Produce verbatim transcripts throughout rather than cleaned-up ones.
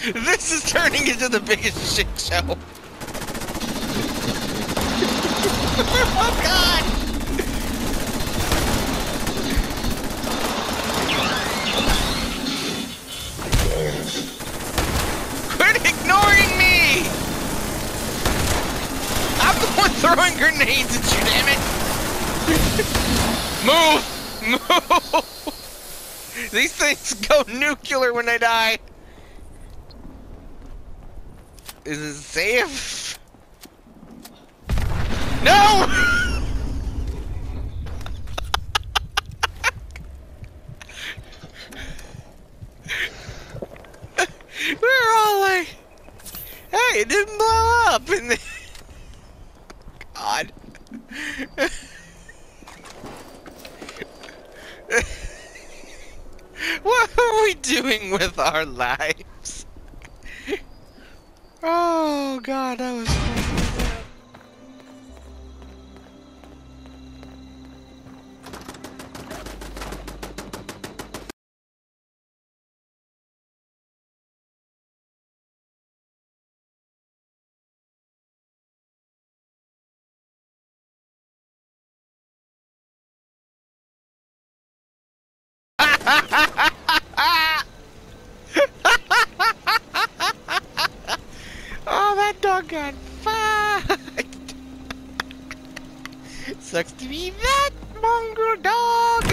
This is turning into the biggest shit show. Oh God! Quit ignoring me! I'm the one throwing grenades at you, damn it! Move! Move! These things go nuclear when they die. Is it safe? No! We're all like, hey, it didn't blow up in the... God. What are we doing with our lives? Oh God, that was fun. Oh, that dog got fucked. Sucks to be that mongrel dog.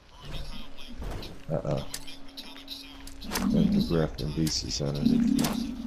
Uh-oh. Went to breath and pieces underneath.